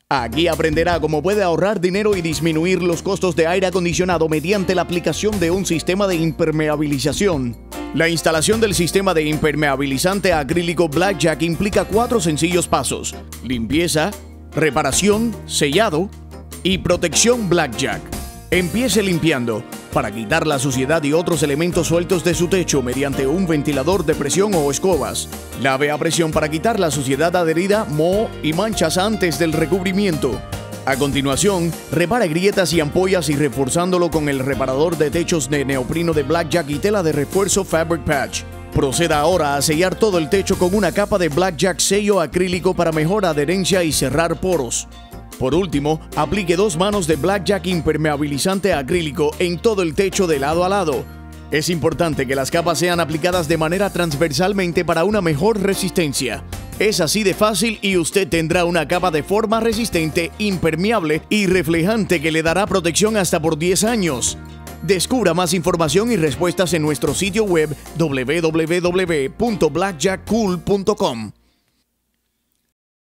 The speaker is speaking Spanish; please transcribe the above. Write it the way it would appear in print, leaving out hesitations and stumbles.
Aquí aprenderá cómo puede ahorrar dinero y disminuir los costos de aire acondicionado mediante la aplicación de un sistema de impermeabilización. La instalación del sistema de impermeabilizante acrílico Blackjack implica 4 sencillos pasos: limpieza, reparación, sellado y protección Blackjack. Empiece limpiando para quitar la suciedad y otros elementos sueltos de su techo mediante un ventilador de presión o escobas. Lave a presión para quitar la suciedad adherida, moho y manchas antes del recubrimiento. A continuación, repare grietas y ampollas y reforzándolo con el reparador de techos de neopreno de Blackjack y tela de refuerzo Fabric Patch. Proceda ahora a sellar todo el techo con una capa de Blackjack sello acrílico para mejor adherencia y cerrar poros. Por último, aplique 2 manos de Blackjack impermeabilizante acrílico en todo el techo de lado a lado. Es importante que las capas sean aplicadas de manera transversalmente para una mejor resistencia. Es así de fácil y usted tendrá una capa de forma resistente, impermeable y reflejante que le dará protección hasta por 10 años. Descubra más información y respuestas en nuestro sitio web www.blackjackcool.com.